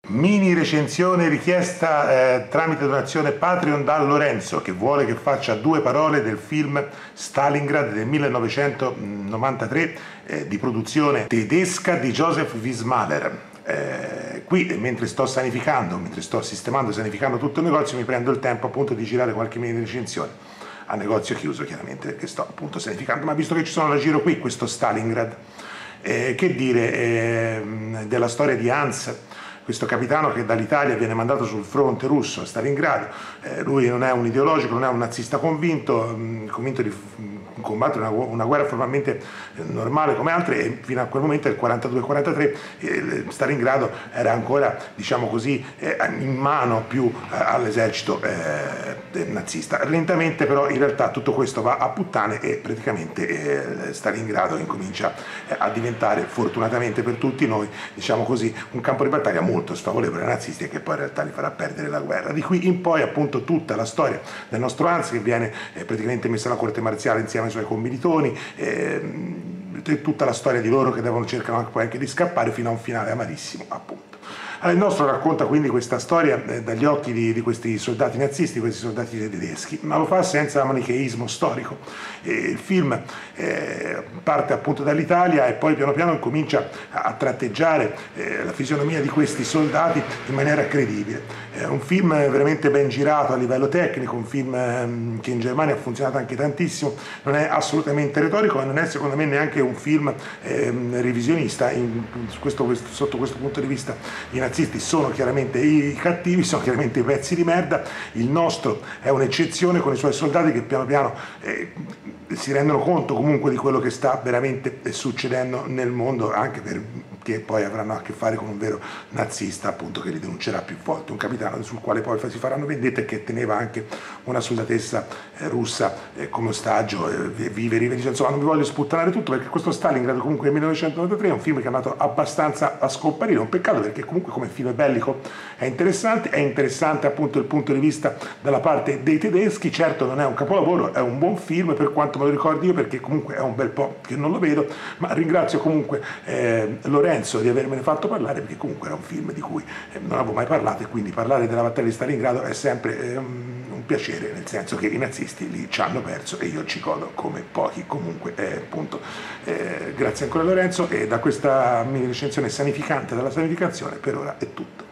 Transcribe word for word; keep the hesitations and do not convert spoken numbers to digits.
Mini recensione richiesta eh, tramite donazione Patreon da Lorenzo, che vuole che faccia due parole del film Stalingrad del millenovecentonovantatré eh, di produzione tedesca di Joseph Wismaler. Eh, qui mentre sto sanificando, mentre sto sistemando e sanificando tutto il negozio, mi prendo il tempo appunto di girare qualche mini recensione a negozio chiuso, chiaramente, perché sto appunto sanificando, ma visto che ci sono da giro qui questo Stalingrad, eh, che dire eh, della storia di Hans, questo capitano che dall'Italia viene mandato sul fronte russo a Stalingrado. Eh, lui non è un ideologico, non è un nazista convinto, mh, convinto di combattere una, una guerra formalmente eh, normale come altre, e fino a quel momento, nel quarantadue quarantatré, eh, Stalingrado era ancora, diciamo così, eh, in mano più eh, all'esercito eh, nazista. Lentamente però in realtà tutto questo va a puttane e praticamente eh, Stalingrado incomincia eh, a diventare, fortunatamente per tutti noi, diciamo così, un campo di battaglia molto sfavorevole ai nazisti, e che poi in realtà li farà perdere la guerra. Di qui in poi appunto tutta la storia del nostro Hans, che viene eh, praticamente messo alla corte marziale insieme ai suoi commilitoni, eh, tutta la storia di loro che devono cercare poi anche di scappare fino a un finale amarissimo appunto. Allora, il nostro racconta quindi questa storia eh, dagli occhi di, di questi soldati nazisti, questi soldati tedeschi, ma lo fa senza manicheismo storico. E il film eh, parte appunto dall'Italia e poi piano piano comincia a, a tratteggiare eh, la fisionomia di questi soldati in maniera credibile. È un film veramente ben girato a livello tecnico, un film ehm, che in Germania ha funzionato anche tantissimo, non è assolutamente retorico, ma non è secondo me neanche un film ehm, revisionista. In, questo, questo, sotto questo punto di vista i nazisti sono chiaramente i cattivi, sono chiaramente i pezzi di merda. Il nostro è un'eccezione, con i suoi soldati che piano piano eh, si rendono conto comunque di quello che sta veramente succedendo nel mondo, anche perché poi avranno a che fare con un vero nazista appunto che li denuncerà più volte, un capitano sul quale poi si faranno vendette, che teneva anche una soldatessa eh, russa eh, come ostaggio, eh, vive, rive, insomma non vi voglio sputtanare tutto, perché questo Stalingrad comunque nel millenovecentonovantatré è un film che è andato abbastanza a scomparire, un peccato, perché comunque come film bellico è interessante, è interessante appunto il punto di vista dalla parte dei tedeschi. Certo non è un capolavoro, è un buon film per quanto me lo ricordi io, perché comunque è un bel po' che non lo vedo, ma ringrazio comunque eh, Lorenzo di avermene fatto parlare, perché comunque era un film di cui eh, non avevo mai parlato, e quindi parlare della battaglia di Stalingrado è sempre eh, un piacere, nel senso che i nazisti lì ci hanno perso e io ci godo come pochi. Comunque eh, appunto eh, grazie ancora Lorenzo, e da questa mini recensione sanificante della sanificazione per ora è tutto.